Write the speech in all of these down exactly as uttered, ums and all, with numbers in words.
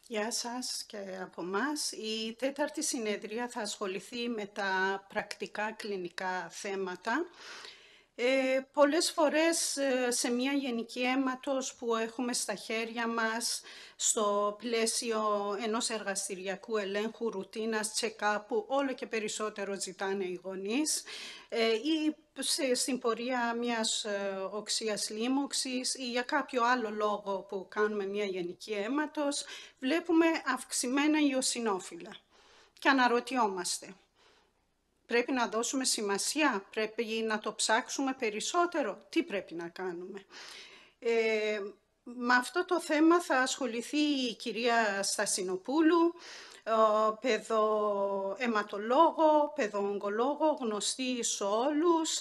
Γεια σας και από μας. Η τέταρτη συνεδρία θα ασχοληθεί με τα πρακτικά κλινικά θέματα. Ε, πολλές φορές ε, σε μια γενική αίματος που έχουμε στα χέρια μας στο πλαίσιο ενός εργαστηριακού ελέγχου, ρουτίνας, check-up που όλο και περισσότερο ζητάνε οι γονείς ε, ή σε, στην πορεία μιας ε, οξείας λίμωξης ή για κάποιο άλλο λόγο που κάνουμε μια γενική αίματος, βλέπουμε αυξημένα ιωσινόφυλλα και αναρωτιόμαστε. Πρέπει να δώσουμε σημασία, πρέπει να το ψάξουμε περισσότερο, τι πρέπει να κάνουμε. Ε, με αυτό το θέμα θα ασχοληθεί η κυρία Στασινοπούλου, παιδοαιματολόγο, παιδοογκολόγο, γνωστή σε όλους,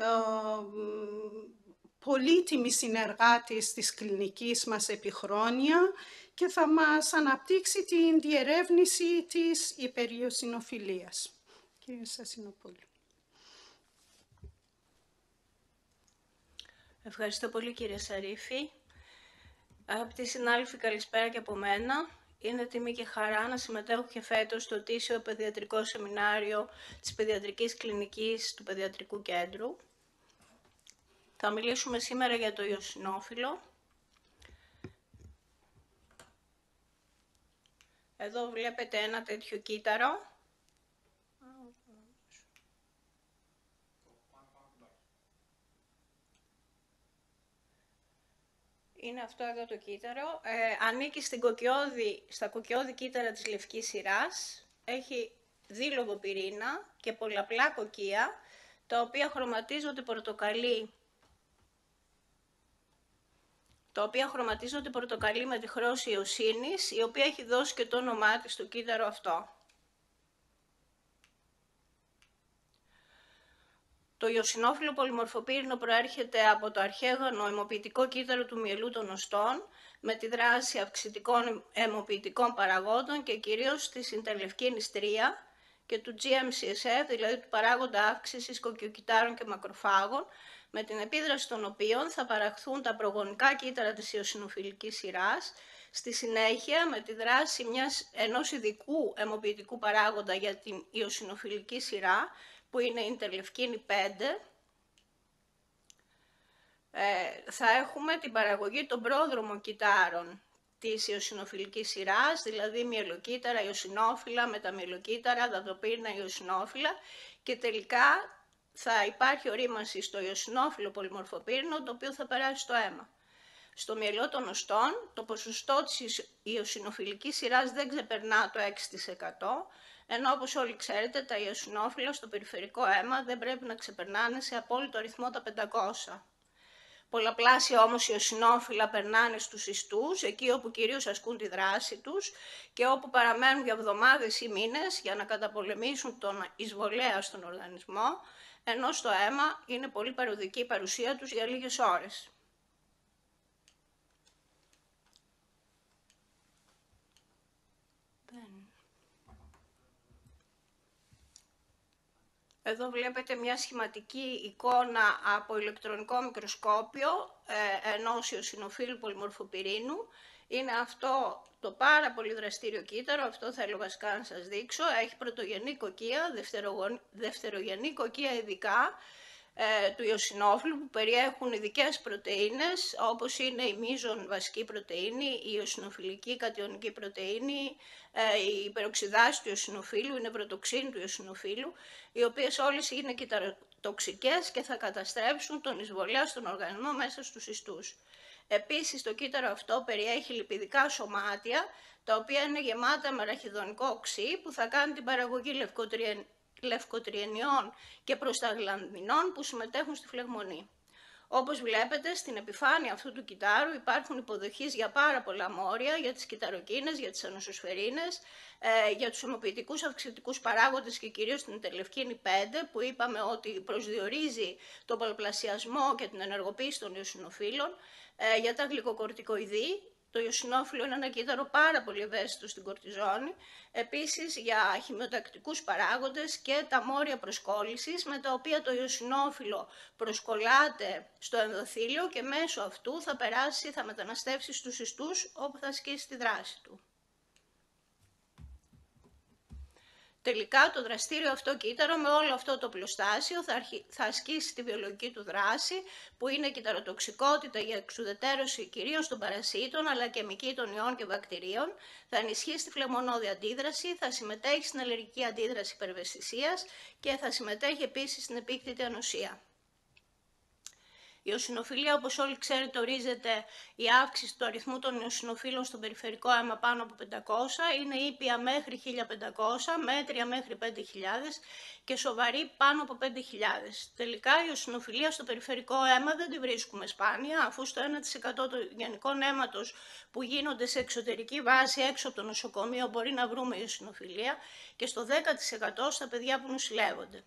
πολύτιμη συνεργάτης της κλινικής μας επί χρόνια και θα μας αναπτύξει την διερεύνηση της υπεριωσινοφιλίας. Κύριε Στασινοπούλου. Ευχαριστώ πολύ κύριε Σαρίφη. Αγαπητοί συνάδελφοι, καλησπέρα και από μένα. Είναι τιμή και χαρά να συμμετέχω και φέτος στο ετήσιο παιδιατρικό σεμινάριο της Παιδιατρικής Κλινικής του Παιδιατρικού Κέντρου. Θα μιλήσουμε σήμερα για το ιωσινόφυλλο. Εδώ βλέπετε ένα τέτοιο κύτταρο. Είναι αυτό εδώ το κύτταρο. Ε, ανήκει στην κοκκιώδη, στα κοκκιώδη κύτταρα της λευκής σειράς. Έχει δίλογο πυρήνα και πολλαπλά κοκκία, τα οποία χρωματίζονται πορτοκαλί, τα οποία χρωματίζονται πορτοκαλί με τη χρώση ιωσίνης, η οποία έχει δώσει και το όνομά της στο κύτταρο αυτό. Το ιωσινόφυλλο πολυμορφοπύρινο προέρχεται από το αρχαίγανο αιμοποιητικό κύτταρο του μυελού των οστών με τη δράση αυξητικών αιμοποιητικών παραγόντων και κυρίως της interleukinin τρία και του τζι εμ σι ες εφ, δηλαδή του παράγοντα αύξησης κοκκιοκυτάρων και μακροφάγων, με την επίδραση των οποίων θα παραχθούν τα προγονικά κύτταρα της ιωσινοφυλλικής σειράς, στη συνέχεια με τη δράση μιας, ενός ειδικού αιμοποιητικού παράγοντα για την ιωσινοφυλλική σειρά, που είναι η interleukinin πέντε, ε, θα έχουμε την παραγωγή των πρόδρομων κυττάρων της ιωσινοφυλλικής σειράς, δηλαδή μυελοκύτταρα, ιωσινόφυλλα, μεταμυελοκύτταρα, δαδοπύρινα ιωσινόφυλλα, και τελικά θα υπάρχει ορίμανση στο ιωσινόφυλλο πολυμορφοπύρινο, το οποίο θα περάσει στο αίμα. Στο μυελό των οστών το ποσοστό της ιωσινοφυλλικής σειράς δεν ξεπερνά το έξι τοις εκατό, ενώ όπως όλοι ξέρετε τα ιωσινόφυλλα στο περιφερικό αίμα δεν πρέπει να ξεπερνάνε σε απόλυτο αριθμό τα πεντακόσια. Πολλαπλάσια όμως ιωσινόφυλλα περνάνε στους ιστούς, εκεί όπου κυρίως ασκούν τη δράση τους και όπου παραμένουν για εβδομάδες ή μήνες για να καταπολεμήσουν τον εισβολέα στον οργανισμό, ενώ στο αίμα είναι πολύ παροδική η παρουσία τους για λίγες ώρες. Εδώ βλέπετε μια σχηματική εικόνα από ηλεκτρονικό μικροσκόπιο ε, ενός ιωσινοφύλλου πολυμορφοπυρήνου. Είναι αυτό το πάρα πολύ δραστήριο κύτταρο, αυτό θέλω βασικά να σας δείξω. Έχει πρωτογενή κοκκία, δευτερογενή κοκκία ειδικά ε, του ιωσινόφυλλου που περιέχουν ειδικές πρωτεΐνες, όπως είναι η μείζον βασική πρωτεΐνη, η ιωσινοφυλλική κατιονική πρωτεΐνη, ε, η υπεροξιδάση του ιωσινοφύλλου, η νευροτοξίνη του ιωσινοφύλλου, οι οποίες όλες είναι κυταροτοξικές και θα καταστρέψουν τον εισβολέα στον οργανισμό μέσα στους ιστούς. Επίσης, το κύτταρο αυτό περιέχει λιπιδικά σωμάτια, τα οποία είναι γεμάτα με ραχιδονικό οξύ, που θα κάνει την παραγωγή λευκοτριεν... λευκοτριενιών και προσταγλανδινών που συμμετέχουν στη φλεγμονή. Όπως βλέπετε, στην επιφάνεια αυτού του κυττάρου υπάρχουν υποδοχείς για πάρα πολλά μόρια, για τις κυτταροκίνες, για τις ανοσοσφαιρίνες, ε, για τους αιμοποιητικούς αυξητικούς παράγοντες και κυρίως την interleukinin πέντε, που είπαμε ότι προσδιορίζει τον πολλαπλασιασμό και την ενεργοποίηση των ιωσινοφύλλων, ε, για τα γλυκοκορτικοειδή. Το ιωσινόφυλλο είναι ένα κύτταρο πάρα πολύ ευαίσθητο στην κορτιζόνη, επίσης για χημειοτακτικούς παράγοντες και τα μόρια προσκόλλησης, με τα οποία το ιωσινόφυλλο προσκολάται στο ενδοθήλιο και μέσω αυτού θα περάσει, θα μεταναστεύσει στους ιστούς όπου θα ασκήσει τη δράση του. Τελικά το δραστήριο αυτό κύτταρο με όλο αυτό το πλωστάσιο θα, αρχι... θα ασκήσει τη βιολογική του δράση, που είναι κυταροτοξικότητα για εξουδετερώση κυρίως των παρασίτων αλλά και μυκήτων ιών και βακτηρίων, θα ενισχύσει τη φλεγμονώδη αντίδραση, θα συμμετέχει στην αλλεργική αντίδραση υπερβαισθησίας και θα συμμετέχει επίσης στην επίκτητη ανοσία. Η εοσινοφιλία, όπως όλοι ξέρετε, ορίζεται η αύξηση του αριθμού των εοσινοφίλων στο περιφερικό αίμα πάνω από πεντακόσια, είναι ήπια μέχρι χίλια πεντακόσια, μέτρια μέχρι πέντε χιλιάδες και σοβαρή πάνω από πέντε χιλιάδες. Τελικά η εοσινοφιλία στο περιφερικό αίμα δεν τη βρίσκουμε σπάνια, αφού στο ένα τοις εκατό των γενικών αίματος που γίνονται σε εξωτερική βάση έξω από το νοσοκομείο μπορεί να βρούμε εοσινοφιλία και στο δέκα τοις εκατό στα παιδιά που νοσηλεύονται.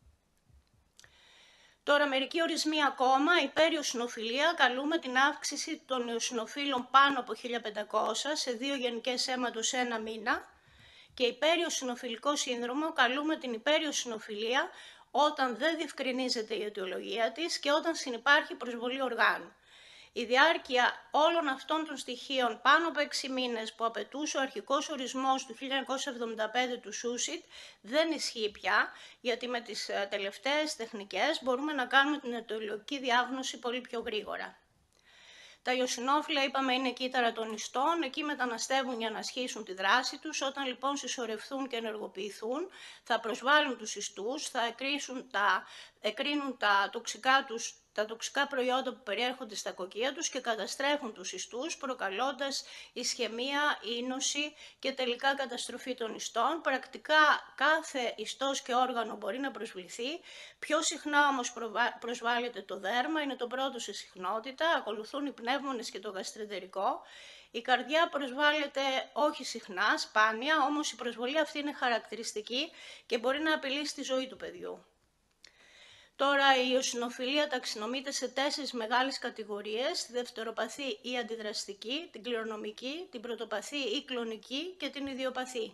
Τώρα, μερικοί ορισμοί ακόμα, υπέρ εοσινοφιλία καλούμε την αύξηση των εοσινοφίλων πάνω από χίλια πεντακόσια σε δύο γενικές αίματος σε ένα μήνα και υπέρ εοσινοφιλικό σύνδρομο καλούμε την υπέρ εοσινοφιλία όταν δεν διευκρινίζεται η αιτιολογία της και όταν συνυπάρχει προσβολή οργάνου. Η διάρκεια όλων αυτών των στοιχείων πάνω από έξι μήνες που απαιτούσε ο αρχικός ορισμός του χίλια εννιακόσια εβδομήντα πέντε του Σούσιτ δεν ισχύει πια, γιατί με τις τελευταίες τεχνικές μπορούμε να κάνουμε την αιτιολογική διάγνωση πολύ πιο γρήγορα. Τα εοσινόφυλλα, είπαμε, είναι κύτταρα των ιστών, εκεί μεταναστεύουν για να ασχίσουν τη δράση τους. Όταν λοιπόν συσσωρευθούν και ενεργοποιηθούν, θα προσβάλλουν τους ιστούς, θα τα, εκρίνουν τα τοξικά τους, τα τοξικά προϊόντα που περιέρχονται στα κοκκία τους και καταστρέφουν τους ιστούς, προκαλώντας ισχαιμία, ίνωση και τελικά καταστροφή των ιστών. Πρακτικά κάθε ιστός και όργανο μπορεί να προσβληθεί. Πιο συχνά όμως προσβάλλεται το δέρμα, είναι το πρώτο σε συχνότητα, ακολουθούν οι πνεύμονες και το γαστρεντερικό. Η καρδιά προσβάλλεται όχι συχνά, σπάνια, όμως η προσβολή αυτή είναι χαρακτηριστική και μπορεί να απειλήσει τη ζωή του παιδιού. Τώρα η εοσινοφιλία ταξινομείται σε τέσσερις μεγάλες κατηγορίες, τη δευτεροπαθή ή αντιδραστική, την κληρονομική, την πρωτοπαθή ή κλονική και την ιδιοπαθή.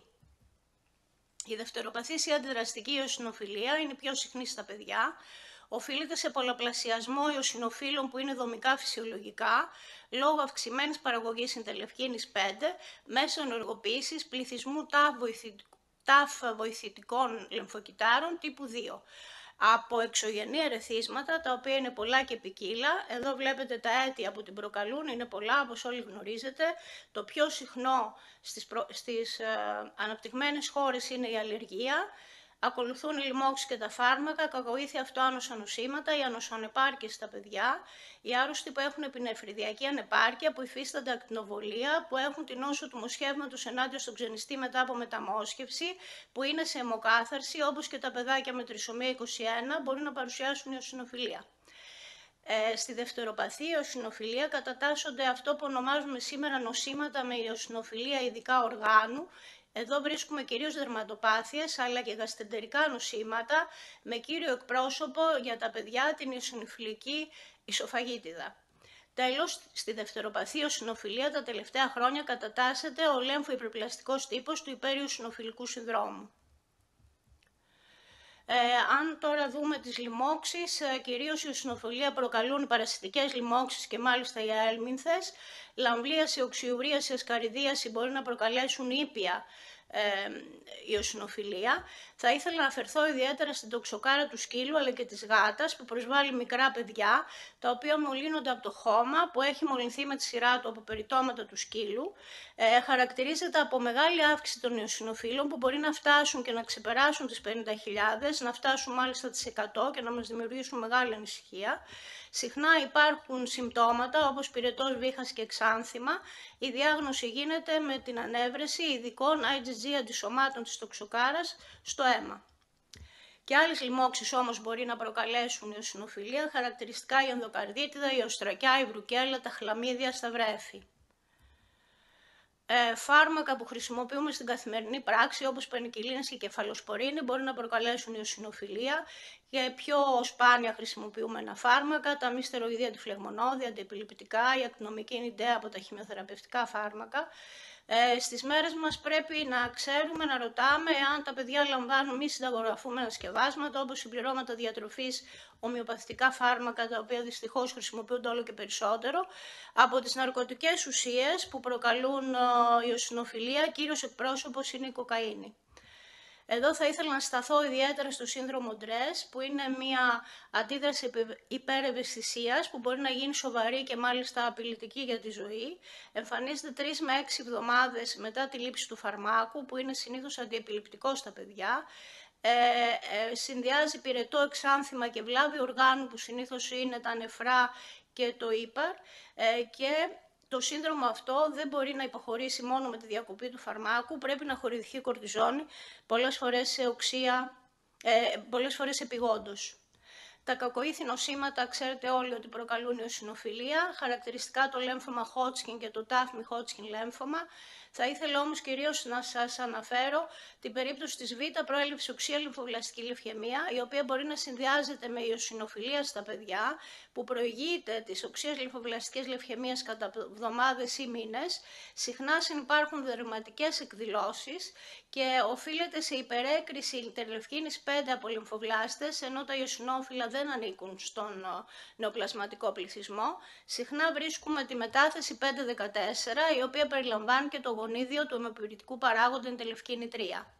Η δευτεροπαθής ή αντιδραστική εοσινοφιλία είναι πιο συχνή στα παιδιά, οφείλεται σε πολλαπλασιασμό εοσινοφίλων που είναι δομικά φυσιολογικά, λόγω αυξημένης παραγωγής συντελευκίνης πέντε, μέσω ενεργοποίησης πληθυσμού ταφ βοηθητικών λεμφοκυτάρων τύπου δύο. Από εξωγενή ερεθίσματα, τα οποία είναι πολλά και ποικίλα. Εδώ βλέπετε τα αίτια που την προκαλούν, είναι πολλά, όπως όλοι γνωρίζετε. Το πιο συχνό στις, προ... στις ε, αναπτυγμένες χώρες είναι η αλλεργία. Ακολουθούν οι λοιμώξεις και τα φάρμακα, κακοήθεια αυτοάνωσα νοσήματα, οι ανοσοανεπάρκειες στα παιδιά, οι άρρωστοι που έχουν επινεφριδιακή ανεπάρκεια, που υφίστανται ακτινοβολία, που έχουν την νόσο του μοσχεύματος ενάντια στον ξενιστή μετά από μεταμόσχευση, που είναι σε αιμοκάθαρση, όπως και τα παιδάκια με τρισομία είκοσι ένα, μπορεί να παρουσιάσουν εοσινοφιλία. Ε, στη δευτεροπαθή εοσινοφιλία κατατάσσονται αυτό που ονομάζουμε σήμερα νοσήματα με εοσινοφιλία ειδικά οργάνου. Εδώ βρίσκουμε κυρίως δερματοπάθειες αλλά και γαστρεντερικά νοσήματα με κύριο εκπρόσωπο για τα παιδιά την εοσινοφιλική ισοφαγίτιδα. Τέλος, στη δευτεροπαθή εοσινοφιλία τα τελευταία χρόνια κατατάσσεται ο λέμφο-υπερπλαστικός τύπος του υπέριοσινοφιλικού συνδρόμου. Ε, αν τώρα δούμε τις λοιμώξεις, ε, κυρίως η εοσινοφιλία προκαλούν οι παρασιτικές λοιμώξεις και μάλιστα οι αέλμινθες. Λαμβλίαση, οξυουρίαση, ασκαριδίαση μπορεί να προκαλέσουν ήπια ε, η εοσινοφιλία. Θα ήθελα να αναφερθώ ιδιαίτερα στην τοξοκάρα του σκύλου αλλά και της γάτας που προσβάλλει μικρά παιδιά, τα οποία μολύνονται από το χώμα που έχει μολυνθεί με τη σειρά του από περιτώματα του σκύλου. Ε, χαρακτηρίζεται από μεγάλη αύξηση των εοσινοφίλων που μπορεί να φτάσουν και να ξεπεράσουν τις πενήντα χιλιάδες, να φτάσουν μάλιστα τις εκατό και να μας δημιουργήσουν μεγάλη ανησυχία. Συχνά υπάρχουν συμπτώματα όπως πυρετός βήχας και εξάνθημα. Η διάγνωση γίνεται με την ανέβρεση ειδικών άι τζι τζι αντισωμάτων της τοξοκάρας στο αίμα. Και άλλες λοιμώξεις όμως μπορεί να προκαλέσουν η εοσινοφιλία, χαρακτηριστικά η ενδοκαρδίτιδα, η οστρακιά, η βρουκέλα, τα χλαμίδια στα βρέφη. Ε, φάρμακα που χρησιμοποιούμε στην καθημερινή πράξη όπως πενικυλίνες και κεφαλοσπορίνη μπορεί να προκαλέσουν εοσινοφιλία και πιο σπάνια χρησιμοποιούμε ένα φάρμακα, τα μη στεροειδή αντιφλεγμονώδη, αντιεπιληπτικά, η ακτινομική νηντέα από τα χημειοθεραπευτικά φάρμακα. Ε, στις μέρες μας πρέπει να ξέρουμε, να ρωτάμε αν τα παιδιά λαμβάνουν μη συνταγογραφούμενα σκευάσματα όπως συμπληρώματα διατροφής, ομοιοπαθητικά φάρμακα, τα οποία δυστυχώς χρησιμοποιούνται όλο και περισσότερο. Από τις ναρκωτικές ουσίες που προκαλούν ε, εοσινοφιλία, κύριος εκπρόσωπος είναι η κοκαίνη. Εδώ θα ήθελα να σταθώ ιδιαίτερα στο σύνδρομο Ντρες, που είναι μια αντίδραση υπερευαισθησίας που μπορεί να γίνει σοβαρή και μάλιστα απειλητική για τη ζωή. Εμφανίζεται τρεις με έξι εβδομάδες μετά τη λήψη του φαρμάκου, που είναι συνήθως αντιεπιληπτικό στα παιδιά. Ε, ε, συνδυάζει πυρετό εξάνθημα και βλάβη οργάνου, που συνήθως είναι τα νεφρά και το ύπαρ, ε, και το σύνδρομο αυτό δεν μπορεί να υποχωρήσει μόνο με τη διακοπή του φαρμάκου, πρέπει να χορηγηθεί κορτιζόνη, πολλές φορές σε οξεία, ε, πολλές φορές επιγόντως. Τα κακοήθη νοσήματα ξέρετε όλοι ότι προκαλούν εοσινοφιλία, χαρακτηριστικά το λέμφωμα Hodgkin και το τάφμι Hodgkin λέμφωμα. Θα ήθελα όμως κυρίως να σας αναφέρω την περίπτωση της β' προέλευσης οξεία λυμφοβλαστική λευχαιμία, η οποία μπορεί να συνδυάζεται με εοσινοφιλία στα παιδιά, που προηγείται της οξείας λυμφοβλαστικής λευχαιμίας κατά εβδομάδες ή μήνες. Συχνά συνυπάρχουν δερματικές εκδηλώσεις και οφείλεται σε υπερέκριση ιντερλευκίνης πέντε από λυμφοβλάστες, ενώ τα εοσινόφυλλα δεν ανήκουν στον νεοπλασματικό πληθυσμό. Συχνά βρίσκουμε τη μετάθεση πέντε δεκατέσσερα, η οποία περιλαμβάνει και το γονίδιο του αιμοποιητικού παράγοντα ιντερλευκίνη τρία.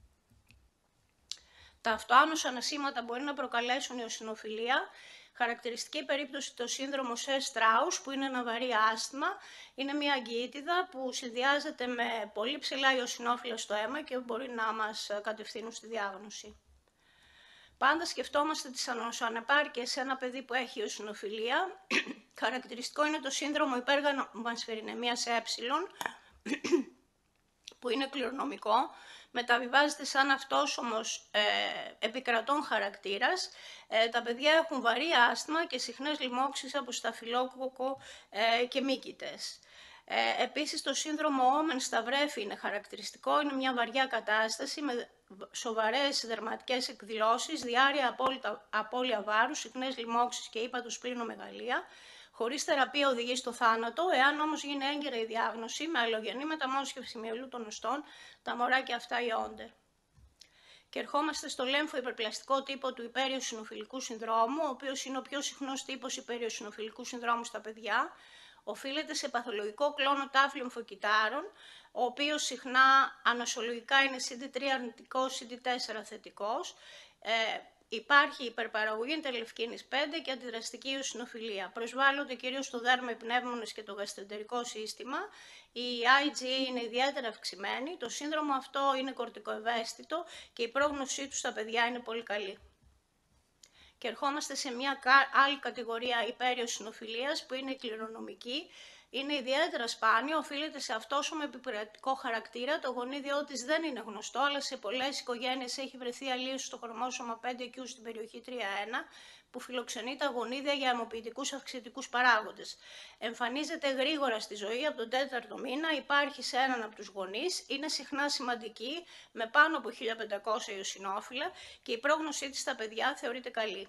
Τα αυτοάνωσα νοσήματα μπορεί να προκαλέσουν εοσινοφιλία. Χαρακτηριστική περίπτωση το σύνδρομο Σες-Στράους, που είναι ένα βαρύ άσθμα. Είναι μια αγκιήτιδα που συνδυάζεται με πολύ ψηλά εοσινόφυλλα στο αίμα και μπορεί να μας κατευθύνουν στη διάγνωση. Πάντα σκεφτόμαστε τις ανοσοανεπάρκειες σε ένα παιδί που έχει εοσινοφιλία. Χαρακτηριστικό είναι το σύνδρομο υπέργαμμασφαιριναιμίας ε, που είναι κληρονομικό, μεταβιβάζεται σαν αυτός όμως ε, επικρατών χαρακτήρας. Ε, τα παιδιά έχουν βαρύ άσθμα και συχνές λοιμώξεις από σταφυλόκοκο ε, και μύκητες. Ε, επίσης το σύνδρομο Όμεν στα βρέφη είναι χαρακτηριστικό, είναι μια βαριά κατάσταση με σοβαρές δερματικές εκδηλώσεις, διάρρεια απώλεια βάρους, συχνές λοιμώξεις και ύπατος πλήνομεγαλία. Χωρίς θεραπεία οδηγεί στο θάνατο. Εάν όμως γίνει έγκαιρα η διάγνωση με αλλογενή μεταμόσχευση μυελού των οστών, τα μωράκια αυτά ιώνται. Και ερχόμαστε στο λέμφο υπερπλαστικό τύπο του υπέριοσινοφιλικού συνδρόμου, ο οποίος είναι ο πιο συχνός τύπος υπέριοσινοφιλικού συνδρόμου στα παιδιά. Οφείλεται σε παθολογικό κλόνο τάφ λυμφοκυτάρων, ο οποίος συχνά ανοσολογικά είναι σι ντι τρία αρνητικός, σι ντι τέσσερα θετικός. Ε, Υπάρχει υπερπαραγωγή ιντερλευκίνης πέντε και αντιδραστική εοσινοφιλία. Προσβάλλονται κυρίως στο δέρμα, οι πνεύμονες και το γαστροεντερικό σύστημα. Η άι τζι έι είναι ιδιαίτερα αυξημένη. Το σύνδρομο αυτό είναι κορτικοευαίσθητο και η πρόγνωσή του στα παιδιά είναι πολύ καλή. Και ερχόμαστε σε μια άλλη κατηγορία υπέριοσινοφιλίας που είναι η κληρονομική. Είναι ιδιαίτερα σπάνιο, οφείλεται σε αυτόσωμο επιπυρατικό χαρακτήρα. Το γονίδιό της δεν είναι γνωστό, αλλά σε πολλές οικογένειες έχει βρεθεί αλλίωση στο χρωμόσωμα πέντε κιου στην περιοχή τρία ένα, που φιλοξενεί τα γονίδια για αιμοποιητικούς αυξητικούς παράγοντες. Εμφανίζεται γρήγορα στη ζωή από τον τέταρτο μήνα, υπάρχει σε έναν από τους γονείς, είναι συχνά σημαντική, με πάνω από χίλια πεντακόσια εοσινόφυλλα και η πρόγνωσή της στα παιδιά θεωρείται καλή.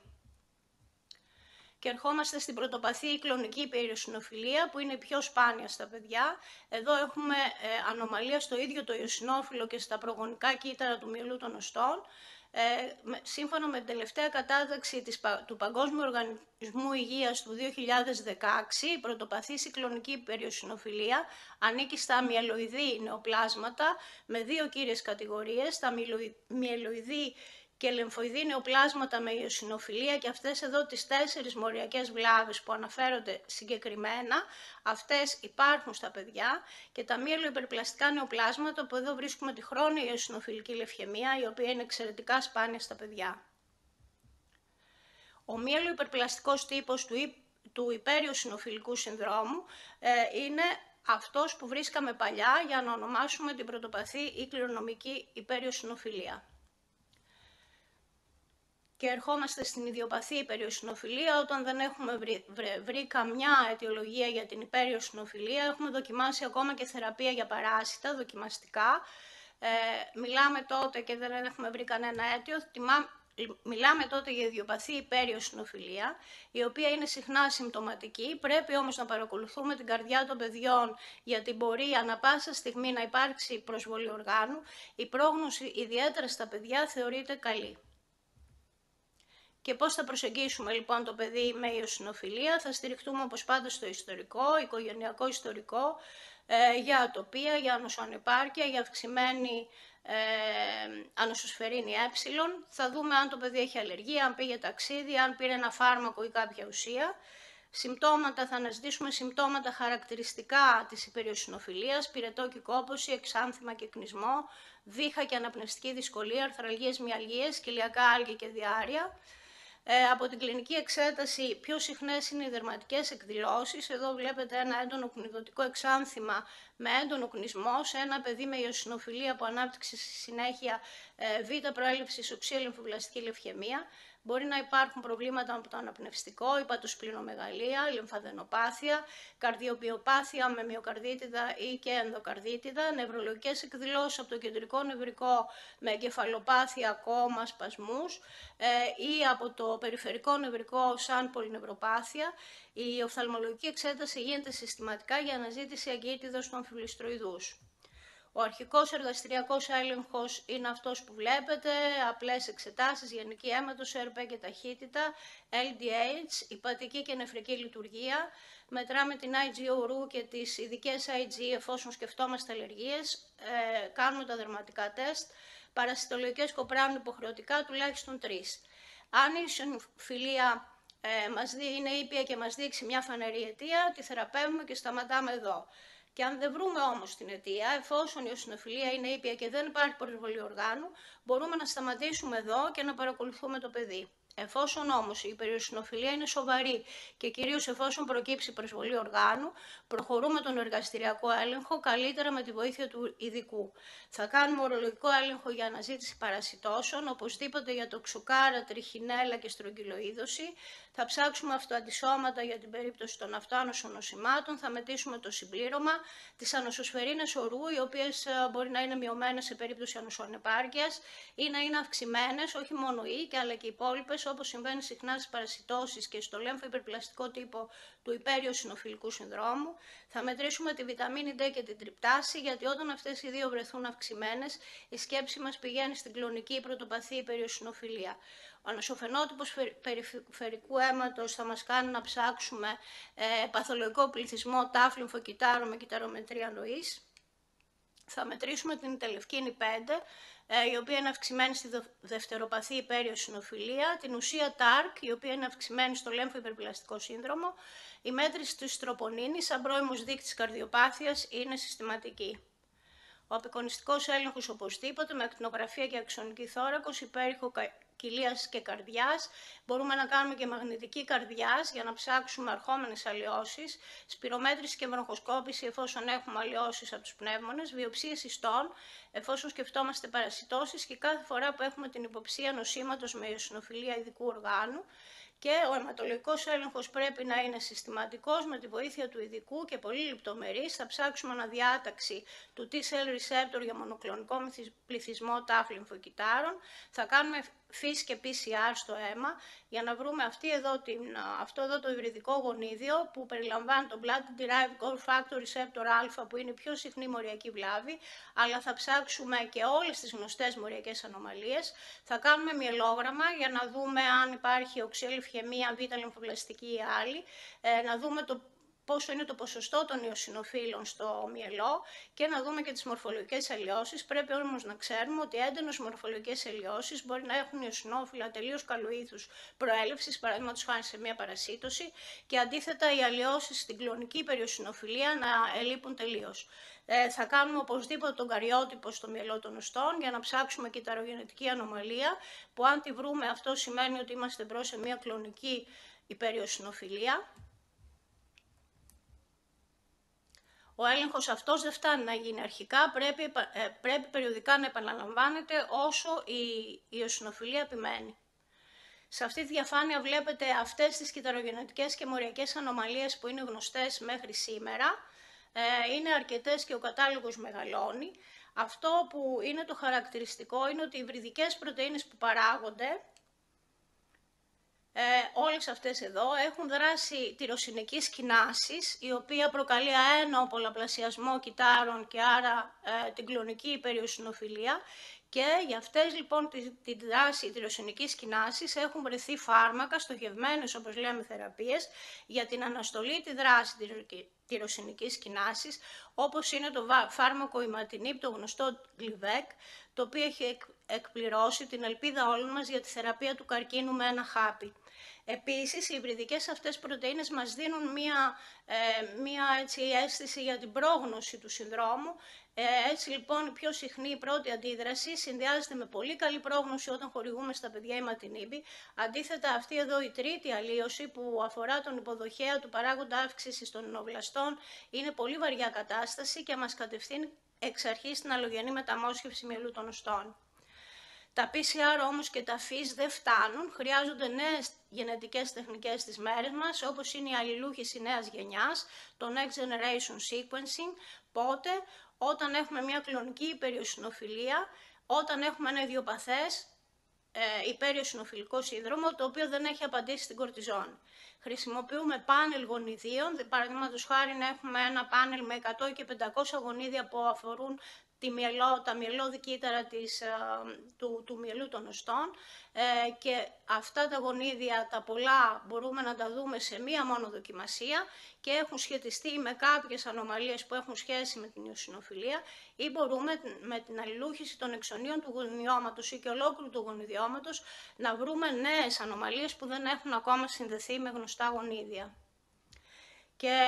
Και ερχόμαστε στην πρωτοπαθή ή κλονική υπεριοσινοφιλία, που είναι πιο σπάνια στα παιδιά. Εδώ έχουμε ε, ανομαλία στο ίδιο το εοσινόφυλλο και στα προγονικά κύτταρα του μυελού των οστών. Ε, σύμφωνα με την τελευταία κατάταξη της, του Παγκόσμιου Οργανισμού Υγείας του δύο χιλιάδες δεκαέξι, η πρωτοπαθής ή κλονική υπεριοσινοφιλία ανήκει στα μυελοειδή νεοπλάσματα με δύο κύριες κατηγορίες, τα μυελοειδή και λεμφοειδή νεοπλάσματα με εοσινοφιλία, και αυτές εδώ τις τέσσερις μοριακές βλάβες που αναφέρονται συγκεκριμένα, αυτές υπάρχουν στα παιδιά, και τα μυελοϊπερπλαστικά νεοπλάσματα, που εδώ βρίσκουμε τη χρόνια εοσινοφιλική λευχαιμία, η οποία είναι εξαιρετικά σπάνια στα παιδιά. Ο μυελοϊπερπλαστικός τύπος του, του υπέριοσινοφιλικού συνδρόμου ε, είναι αυτός που βρίσκαμε παλιά για να ονομάσουμε την πρωτοπαθή ή κληρονομική υπεριοσινοφιλία. Και ερχόμαστε στην ιδιοπαθή υπεριοσινοφιλία, όταν δεν έχουμε βρει, βρει, βρει καμιά αιτιολογία για την υπεριοσινοφιλία. Έχουμε δοκιμάσει ακόμα και θεραπεία για παράσιτα, δοκιμαστικά. Ε, μιλάμε τότε και δεν έχουμε βρει κανένα αίτιο. Μιλάμε τότε για ιδιοπαθή υπεριοσινοφιλία, η οποία είναι συχνά ασυμπτωματική. Πρέπει όμως να παρακολουθούμε την καρδιά των παιδιών, γιατί μπορεί ανα πάσα στιγμή να υπάρξει προσβολή οργάνου. Η πρόγνωση, ιδιαίτερα στα παιδιά, θεωρείται καλή. Και πώς θα προσεγγίσουμε λοιπόν το παιδί με εοσινοφιλία? Θα στηριχτούμε όπως πάντα στο ιστορικό, οικογενειακό ιστορικό, ε, για ατοπία, για ανοσοανεπάρκεια, για αυξημένη ε, ανοσοσφαιρίνη ε. Θα δούμε αν το παιδί έχει αλλεργία, αν πήγε ταξίδι, αν πήρε ένα φάρμακο ή κάποια ουσία. Συμπτώματα, θα αναζητήσουμε συμπτώματα χαρακτηριστικά της υπεριοσυνοφιλίας, πυρετό και κόπωση, εξάνθημα και κνισμό, βήχα και αναπνευστική δυσκολία, αρθραλγίες, μυαλγίες, κοιλιακά άλγη και διάρρεια. Ε, από την κλινική εξέταση, πιο συχνές είναι οι δερματικές εκδηλώσεις. Εδώ βλέπετε ένα έντονο κνιδωτικό εξάνθημα με έντονο κνισμό σε ένα παιδί με ιωσινοφιλία που ανάπτυξε στη συνέχεια ε, β' προέλευσης οξία λυμφοβλαστική λευχαιμία. Μπορεί να υπάρχουν προβλήματα από το αναπνευστικό, υπατοσπληνομεγαλία, λυμφαδενοπάθεια, καρδιομυοπάθεια με μυοκαρδίτιδα ή και ενδοκαρδίτιδα, νευρολογικές εκδηλώσεις από το κεντρικό νευρικό με εγκεφαλοπάθεια, κόμμα, σπασμούς ε, ή από το περιφερικό νευρικό σαν πολυνευροπάθεια. Η οφθαλμολογική εξέταση γίνεται συστηματικά για αναζήτηση αγκύτιδος του αμφιβληστροειδούς. Ο αρχικός εργαστηριακός έλεγχος είναι αυτός που βλέπετε, απλές εξετάσεις, γενική αίματος, ερ πι και ταχύτητα, ελ ντι έιτς, υπατική και νεφρική λειτουργία. Μετράμε την άι τζι ο ρου και τις ειδικές άι τζι εφόσον σκεφτόμαστε αλλεργίες, ε, κάνουμε τα δερματικά τεστ, παρασιτολογικές κοπράνουν υποχρεωτικά τουλάχιστον τρεις. Αν η ιωσινοφιλία ε, μας δει, είναι ήπια και μας δείξει μια φανερή αιτία, τη θεραπεύουμε και σταματάμε εδώ. Και αν δεν βρούμε όμως την αιτία, εφόσον η ιωσινοφιλία είναι ήπια και δεν υπάρχει προσβολή οργάνου, μπορούμε να σταματήσουμε εδώ και να παρακολουθούμε το παιδί. Εφόσον όμως η υπεριωσινοφιλία είναι σοβαρή και κυρίως εφόσον προκύψει προσβολή οργάνου, προχωρούμε τον εργαστηριακό έλεγχο καλύτερα με τη βοήθεια του ειδικού. Θα κάνουμε ορολογικό έλεγχο για αναζήτηση παρασιτώσεων, οπωσδήποτε για τοξοκάρα, τριχινέλα και στρογγυλοείδωση. Θα ψάξουμε αυτοαντισώματα για την περίπτωση των αυτοάνωσων νοσημάτων, θα μετρήσουμε το συμπλήρωμα, τις ανοσοσφαιρίνες ορού, οι οποίες μπορεί να είναι μειωμένες σε περίπτωση ανοσοανεπάρκειας ή να είναι αυξημένες, όχι μόνο οι, αλλά και οι υπόλοιπες, όπως συμβαίνει συχνά στις παρασιτώσεις και στο λέμφο υπερπλαστικό τύπο του υπεριωσινοφιλικού συνδρόμου. Θα μετρήσουμε τη βιταμίνη D και την τριπτάση, γιατί όταν αυτές οι δύο βρεθούν αυξημένες, η σκέψη μας πηγαίνει στην κλονική πρωτοπαθή υπεριωσινοφιλία. Ο ανοσοφενότυπος περιφερικού αίματος θα μας κάνει να ψάξουμε ε, παθολογικό πληθυσμό τάφ λυμφοκυτάρων με κυταρομετρία νοής. Θα μετρήσουμε την τελευκίνη πέντε, ε, η οποία είναι αυξημένη στη δευτεροπαθή υπεριωσινοφιλία, την ουσία τάρκ, η οποία είναι αυξημένη στο λέμφο υπερπλαστικό σύνδρομο. Η μέτρηση της τροπονίνης, σαν πρώιμος δείκτης καρδιοπάθειας, είναι συστηματική. Ο απεικονιστικός έλεγχος οπωσδήποτε με ακτινογραφία και αξονική θώρακος, υπέρηχο κοιλίας και καρδιάς. Μπορούμε να κάνουμε και μαγνητική καρδιάς για να ψάξουμε αρχόμενες αλλοιώσεις, σπυρομέτρηση και βροχοσκόπηση εφόσον έχουμε αλλοιώσεις από τους πνεύμονες, βιοψίες ιστών εφόσον σκεφτόμαστε παρασιτώσεις και κάθε φορά που έχουμε την υποψία νοσήματος με ιωσινοφιλία ειδικού οργάνου. Και ο αιματολογικός έλεγχος πρέπει να είναι συστηματικός με τη βοήθεια του ειδικού και πολύ λεπτομερής. Θα ψάξουμε αναδιάταξη του T-cell receptor για μονοκλονικό πληθυσμό τάφ λυμφοκυτάρων. Θα κάνουμε φυς και πι σι αρ στο αίμα για να βρούμε αυτή εδώ την, αυτό εδώ το υβριδικό γονίδιο που περιλαμβάνει το Blood Derived Growth Factor Receptor Α που είναι η πιο συχνή μοριακή βλάβη, αλλά θα ψάξουμε και όλες τις γνωστές μοριακές ανομαλίες. Θα κάνουμε μυελόγραμμα για να δούμε αν υπάρχει οξεία λευχαιμία, β' λυμφοβλαστική ή άλλη, ε, να δούμε το πόσο είναι το ποσοστό των ιωσινοφύλων στο μυελό και να δούμε και τις μορφολογικές αλλοιώσεις. Πρέπει όμως να ξέρουμε ότι έντονες μορφολογικές αλλοιώσεις μπορεί να έχουν ιωσινόφυλλα τελείως καλού ήθους προέλευσης, παραδείγματος χάρη σε μια παρασίτωση, και αντίθετα οι αλλοιώσεις στην κλονική υπεριωσινοφιλία να ελείπουν τελείως. Ε, θα κάνουμε οπωσδήποτε τον καριότυπο στο μυελό των οστών για να ψάξουμε κυταρογενετική ανομαλία, που αν τη βρούμε αυτό σημαίνει ότι είμαστε μπρος σε μια κλονική υπεριωσινοφιλία. Ο έλεγχος αυτός δεν φτάνει να γίνει αρχικά, πρέπει, ε, πρέπει περιοδικά να επαναλαμβάνεται όσο η ιωσινοφιλία επιμένει. Σε αυτή τη διαφάνεια βλέπετε αυτές τις κυταρογενετικές και μοριακές ανομαλίες που είναι γνωστές μέχρι σήμερα. Ε, είναι αρκετές και ο κατάλογος μεγαλώνει. Αυτό που είναι το χαρακτηριστικό είναι ότι οι υβριδικές πρωτεΐνες που παράγονται, Ε, όλες αυτές εδώ έχουν δράση τυροσυνικής κοινάσης, η οποία προκαλεί αέναο πολλαπλασιασμό κυτάρων και άρα ε, την κλονική υπεριωσινοφιλία. Και για αυτές λοιπόν τη, τη δράση τυροσυνικής κοινάσης έχουν βρεθεί φάρμακα, στοχευμένες όπως λέμε θεραπείες, για την αναστολή τη δράση τυροσινικής κοινάσης, όπως είναι το φάρμακο Imatinib, το γνωστό Gleevec, το οποίο έχει εκπληρώσει την ελπίδα όλων μας για τη θεραπεία του καρκίνου με ένα χάπι. Επίσης, οι υβριδικές αυτές πρωτεΐνες μας δίνουν μία, ε, μία έτσι, αίσθηση για την πρόγνωση του συνδρόμου. Ε, έτσι λοιπόν η πιο συχνή η πρώτη αντίδραση συνδυάζεται με πολύ καλή πρόγνωση όταν χορηγούμε στα παιδιά Imatinib. Αντίθετα, αυτή εδώ η τρίτη αλλίωση που αφορά τον υποδοχέα του παράγοντα αύξησης των ιννοβλαστών είναι πολύ βαριά κατάσταση και μας κατευθύνει εξ αρχής στην αλλογενή μεταμόσχευση μυελού των οστών. Τα πι σι αρ όμως και τα φις δεν φτάνουν, χρειάζονται νέες γενετικές τεχνικές στις μέρες μας, όπως είναι η αλληλούχηση νέας γενιάς, το Next Generation Sequencing, πότε, όταν έχουμε μια κλονική υπεριοσυνοφιλία, όταν έχουμε ένα ιδιοπαθές ε, υπεριοσυνοφιλικό σύνδρομο, το οποίο δεν έχει απαντήσει στην κορτιζόνη. Χρησιμοποιούμε πάνελ γονιδίων, παραδείγματος χάρη να έχουμε ένα πάνελ με εκατό και πεντακόσια γονίδια που αφορούν τη μυελό, τα μυελώδη κύτταρα της, του, του μυελού των οστών ε, και αυτά τα γονίδια τα πολλά μπορούμε να τα δούμε σε μία μόνο δοκιμασία και έχουν σχετιστεί με κάποιες ανομαλίες που έχουν σχέση με την ιωσινοφιλία ή μπορούμε με την αλληλούχηση των εξωνίων του γονιδιώματος ή και ολόκληρου του γονιδιώματος να βρούμε νέες ανομαλίες που δεν έχουν ακόμα συνδεθεί με γνωστά γονίδια. Και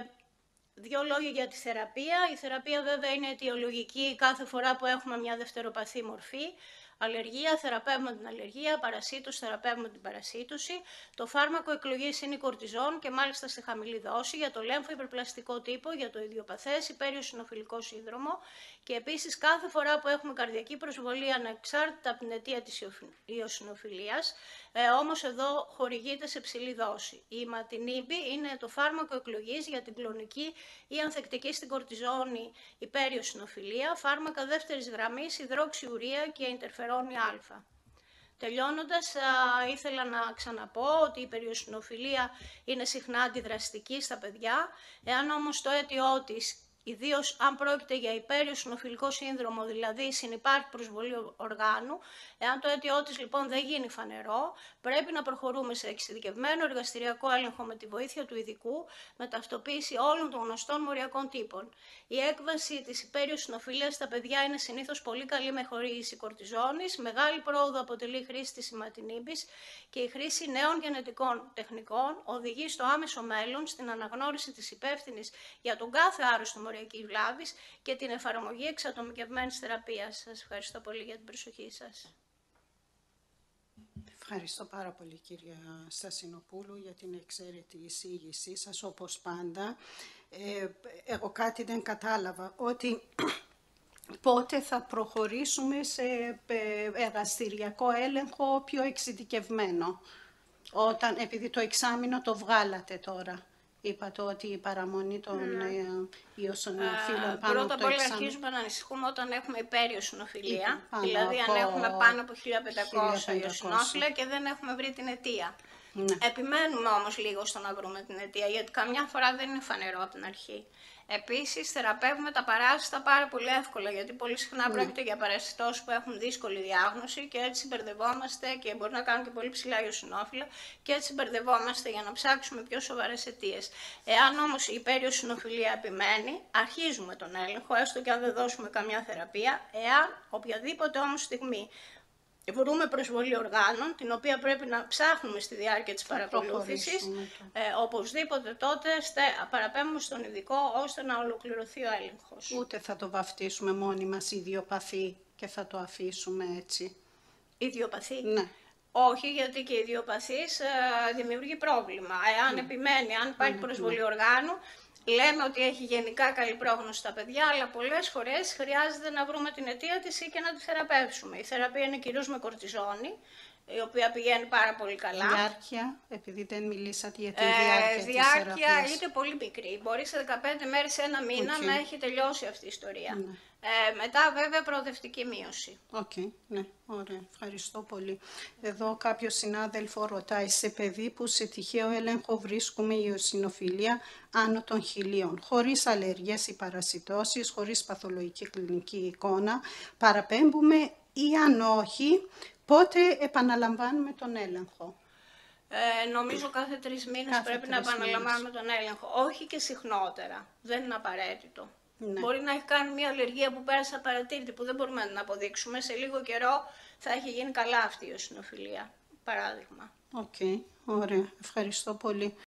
δύο λόγια για τη θεραπεία. Η θεραπεία βέβαια είναι αιτιολογική κάθε φορά που έχουμε μια δευτεροπαθή μορφή. Αλλεργία, θεραπεύουμε την αλλεργία, παρασίτωση, θεραπεύουμε την παρασίτωση. Το φάρμακο εκλογής είναι η κορτιζόν και μάλιστα σε χαμηλή δόση για το λέμφο υπερπλαστικό τύπο, για το ιδιοπαθές υπεριοσυνοφιλικό σύνδρομο και επίσης κάθε φορά που έχουμε καρδιακή προσβολή ανεξάρτητα από την αιτία της ιωσινοφιλίας, ε, όμως εδώ χορηγείται σε ψηλή δόση. Η Imatinib είναι το φάρμακο εκλογής για την κλονική ή ανθεκτική στην κορτιζόνη υπεριοσυνοφιλία, φάρμακα δεύτερης γραμμής, υδρόξιουρία και ιντερφερόνι α. Τελειώνοντας, α, ήθελα να ξαναπώ ότι η υπεριοσυνοφιλία είναι συχνά αντιδραστική στα παιδιά, εάν όμως το αίτιό της, ιδίως αν πρόκειται για υπεριοσυνοφιλικό σύνδρομο, δηλαδή συνυπάρχει προσβολή οργάνου, εάν το αίτιό της λοιπόν δεν γίνει φανερό, πρέπει να προχωρούμε σε εξειδικευμένο εργαστηριακό έλεγχο με τη βοήθεια του ειδικού, με ταυτοποίηση όλων των γνωστών μοριακών τύπων. Η έκβαση της υπεριοσυνοφιλίας στα παιδιά είναι συνήθως πολύ καλή με χορήγηση κορτιζόνης, μεγάλη πρόοδο αποτελεί η χρήση της Imatinib και η χρήση νέων γενετικών τεχνικών οδηγεί στο άμεσο μέλλον στην αναγνώριση της υπεύθυνης για τον κάθε άρρωστο μοριακής βλάβης και την εφαρμογή εξατομικευμένης θεραπείας. Σας ευχαριστώ πολύ για την προσοχή σας. Ευχαριστώ πάρα πολύ κυρία Στασινοπούλου για την εξαίρετη εισήγησή σας, όπως πάντα. Ε, εγώ κάτι δεν κατάλαβα, ότι πότε θα προχωρήσουμε σε εργαστηριακό έλεγχο πιο εξειδικευμένο, όταν, επειδή το εξάμηνο το βγάλατε τώρα. Είπατε ότι η παραμονή των ναι. ιωσινοφίλων πάνω Πρώτα από το απ' όλα εξάμηνο. αρχίζουμε να ανησυχούμε όταν έχουμε υπεριωσινοφιλία, Πάνω δηλαδή από αν έχουμε πάνω από χίλια πεντακόσια ιωσινόφυλλα και δεν έχουμε βρει την αιτία. Ναι. Επιμένουμε όμως λίγο στο να βρούμε την αιτία, γιατί καμιά φορά δεν είναι φανερό από την αρχή. Επίσης, θεραπεύουμε τα παράσιτα πάρα πολύ εύκολα, γιατί πολύ συχνά mm. πρόκειται για παρασιτώσεις που έχουν δύσκολη διάγνωση και έτσι μπερδευόμαστε και μπορεί να κάνουν και πολύ ψηλά ιωσινόφυλλα και έτσι μπερδευόμαστε για να ψάξουμε πιο σοβαρές αιτίες. Εάν όμως η υπεριωσινοφιλία επιμένει, αρχίζουμε τον έλεγχο, έστω και αν δεν δώσουμε καμιά θεραπεία, εάν οποιαδήποτε όμως στιγμή βρούμε προσβολή οργάνων, την οποία πρέπει να ψάχνουμε στη διάρκεια της παρακολούθησης, ε, οπωσδήποτε τότε στε, παραπέμπουμε στον ειδικό ώστε να ολοκληρωθεί ο έλεγχος. Ούτε θα το βαφτίσουμε μόνοι μας ιδιοπαθή και θα το αφήσουμε έτσι. Ιδιοπαθή. Ναι. Όχι, γιατί και η ιδιοπαθής ε, δημιουργεί πρόβλημα. Εάν ναι. επιμένει, αν υπάρχει προσβολή ναι. οργάνου, λέμε ότι έχει γενικά καλή πρόγνωση στα παιδιά, αλλά πολλές φορές χρειάζεται να βρούμε την αιτία της ή και να τη θεραπεύσουμε. Η θεραπεία είναι κυρίως με κορτιζόνη, η οποία πηγαίνει πάρα πολύ καλά. Διάρκεια, επειδή δεν μιλήσατε για τη ε, διάρκεια Διάρκεια της θεραπείας. είτε πολύ μικρή. Μπορεί σε δεκαπέντε μέρες, ένα μήνα okay. να έχει τελειώσει αυτή η ιστορία. Ναι. Ε, μετά βέβαια προοδευτική μείωση. Οκ, okay, ναι, ωραία, ευχαριστώ πολύ. Εδώ κάποιος συνάδελφο ρωτάει, σε παιδί που σε τυχαίο έλεγχο βρίσκουμε ιωσινοφιλία άνω των χιλίων, χωρίς αλλεργίες ή παρασιτώσεις, χωρίς παθολογική κλινική εικόνα, παραπέμπουμε ή αν όχι, πότε επαναλαμβάνουμε τον έλεγχο? Ε, νομίζω κάθε τρεις μήνες Κάθε πρέπει να τρεις επαναλαμβάνουμε τον έλεγχο. Όχι και συχνότερα. Δεν είναι απαραίτητο. Ναι. Μπορεί να έχει κάνει μια αλλεργία που πέρασε απαρατήρητη, που δεν μπορούμε να την αποδείξουμε. Σε λίγο καιρό θα έχει γίνει καλά αυτή η εωσινοφιλία, παράδειγμα. Οκ, okay. Ωραία. Ευχαριστώ πολύ.